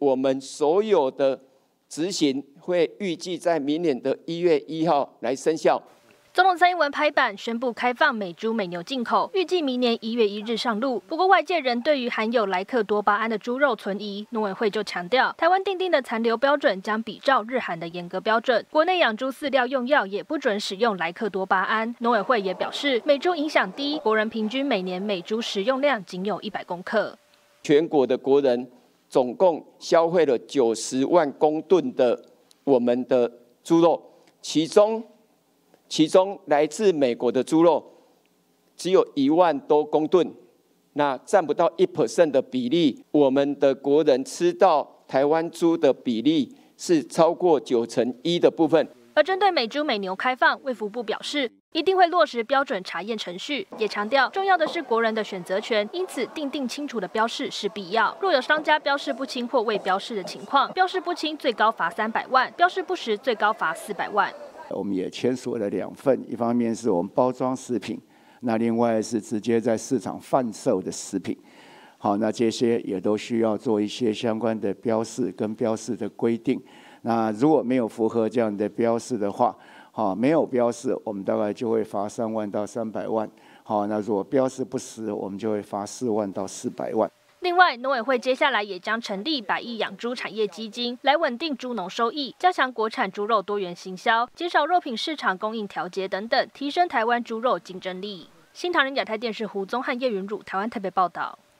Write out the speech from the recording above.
我们所有的执行会预计在明年的1月1号来生效。 总统蔡英文拍板宣布开放美猪美牛进口，预计明年1月1日上路。不过外界仍对于含有莱克多巴胺的猪肉存疑，农委会就强调，台湾订定的残留标准将比照日韩的严格标准，国内养猪饲料用药也不准使用莱克多巴胺。农委会也表示，美猪影响低，国人平均每年美猪食用量仅有100公克。 全国的国人总共消费了90万公吨的我们的猪肉，其中来自美国的猪肉只有1万多公吨，那占不到1% 的比例。我们的国人吃到台湾猪的比例是超过1/9的部分。 而针对美猪美牛开放，卫福部表示一定会落实标准查验程序，也强调重要的是国人的选择权，因此订定清楚的标示是必要。若有商家标示不清或未标示的情况，标示不清最高罚300万，标示不实最高罚400万。 我们也签署了2份，一方面是我们包装食品，那另外是直接在市场贩售的食品。好，那这些也都需要做一些相关的标示跟标示的规定。那如果没有符合这样的标示的话，好，没有标示，我们大概就会罚3万到300万。好，那如果标示不实，我们就会罚4万到400万。 另外，农委会接下来也将成立100亿养猪产业基金，来稳定猪农收益，加强国产猪肉多元行销，减少肉品市场供应调节等等，提升台湾猪肉竞争力。新唐人亚太电视胡宗汉、叶云儒，台湾台北报道。